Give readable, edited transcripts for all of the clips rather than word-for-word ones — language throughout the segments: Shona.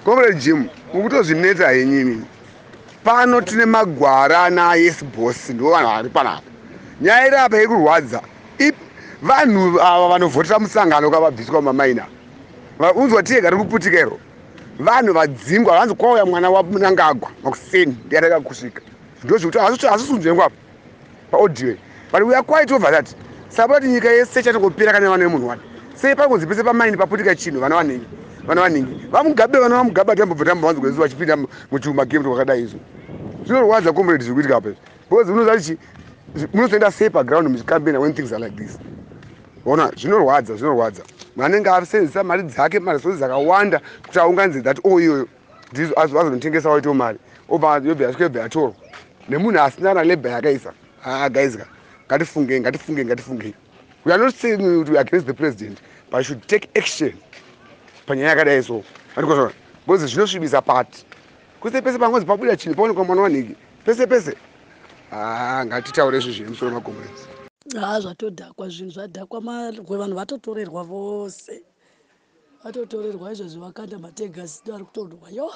Comrade Jim, mukutozvineta henyini. Pano tine magwara naYes Boss ndo vanhu vari panapa. Nyaya iri apa yekurwadza. Vanhu ava vanovhotera musangano kavabviswa mamaina. Unzwa tega rikuputika iro. Vanhu vadzingwa vanzi kwauya mwana waMnangagwa makuseni ndiareka kusvika. Ndo zvikuti hasisunzvengwa paaudio. But we are quite over that. Sabati nyika yese chatongopera kana vana vemunhu wani. Sei pakunzi pese pamaini paputika chinhu vana vanhingi. Vana vamugaba tambobva tambowanza kwezuva vachipinda muchuma game twakadai izvo. Zvinorwadza comrade zviri kuitika apa. Because unoziva munozoenda sei paground muchikambena when things are like this. Ona zvinorwadza. Manenge asenzesa mari dzake maresources akawanda kuti aunganidze that iyoyo azonotengesa waito mari. Obva yobva asvike atorwa. Nemunhu asina labor yakaisa. Guys, ngatifunge. We are not saying we are against the president, but we should take action. Panyaya yakadai so. Because zvinosvibisa pati. Kwese pese pangozi pabuda chinhu paonekwa mwana wanhingi. Pese. Ngatitaure izvo zviri musoro makomrades. Zvatodhakwa zvinhu zvadhakwa vanhu vatotorerwa vose. Vatotorerwa izvozvo vakanda mategasi ari kutorwa. Yo.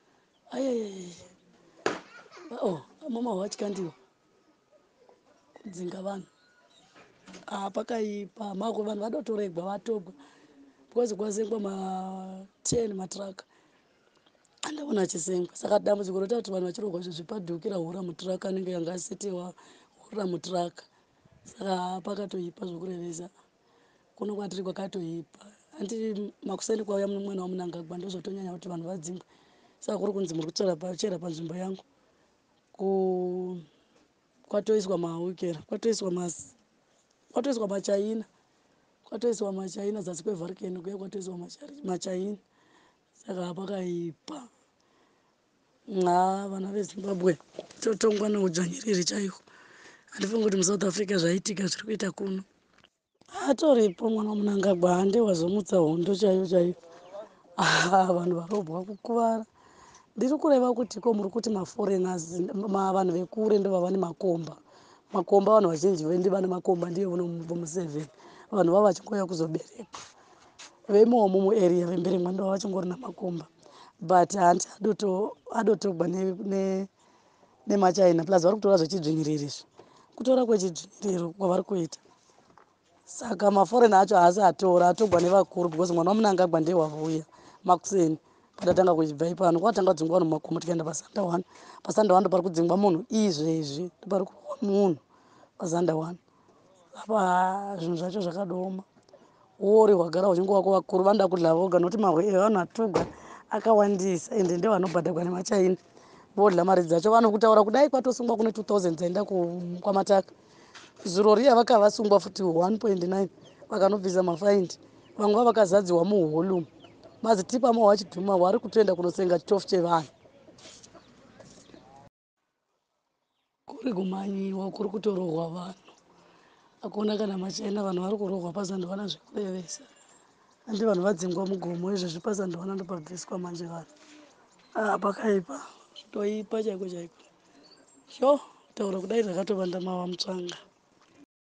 Mama wachikandiwa. Kudzinga vanhu. Pakaipa mako vanhu vadotorerwa vatogwa. Because kwasengwa 10 matraka. Andaona achisengwa. Saka dambudziko rotati vanhu vachirogwa zvipadhukira hura mutraka anenge yanga asetiwa hura mutraka. Saka pakatoipa zvokurevesa. Kuno kwatiri kwakatoipa. Andiri makuseni kwauya mwana waMnangagwa ndozvotonyanya kuti vanhu vadzingwe. Saka kuri kunzi muri kuchera panzvimbo yangu. Kwatoiswa mahukera, kwatoiswa machaina. Kwatoiswa machaina zasi kweVarken kuya kwatoiswa machaina. Saka pakaipa. Vana veZimbabwe totongwa neudzvanyiriri chaihwo. Handifungi kuti muSouth Africa zvaitika zviri kuita kuno. Atoripo mwana waMnangagwa hande wazomutsa hondo chaiyo. Vanhu varobwa kukuvara. Ndiri kureva kuti muri kuti maforeigners vanhu vekure ndo vava nemakomba. Makomba vanhu vazhinji vendi vane makomba ndiye mu7. Vanhu vava vachingouya kuzoberekwa. Vemomo muarea veMberengwa ndo vachingori namakomba. But hanti adotogwa nemachaina plus vari kutora zvechidzvinyiririri. Kutora kwechidzvinyiriro kwavari kuita. Saka maforeigner acho haasi atogwa nevakuru because mwana waMnangagwa ndiye wauya makuseni. Padatanga kuchibva ipano kwatanga kudzingwa vanhu mumakomo tikaenda paSandawana. PaSandawana ndo pari kudzingwa munhu izvezvi ndo pari kuwa munhu paSandawana. Apa zvinhu zvacho zvakadooma. Wori hwagara huchingova kuvakuru vanoda kudla voga nokuti mahwe evanhu atogwa akawandisa ende ndiwo anobhadhagwa nemachaina. Vodla mari dzacho vanokutaura kudai kwatosungwa kune 2000 dzaenda kwamataka. Zuro riya vakavasungwa futi 1.9 vakanobvisa mafaindi. Vamwe vakazadziwa muholu. Mazitipa mo wachidhuma wari kutoenda kunosenga chitofu chevanhu. Kuri kumanyiwa kuri kutorohwa vanhu. Hakuna kana machaina vanhu vari kurohwa paSandawana zvekurevesa. Andi vanhu vadzingwa mugomo izvezvi paSandawana ndo pabviswa manje vanhu. Pakaipa. Toipa chaiko. Taura kudai zvakatovanda mava mutsvanga.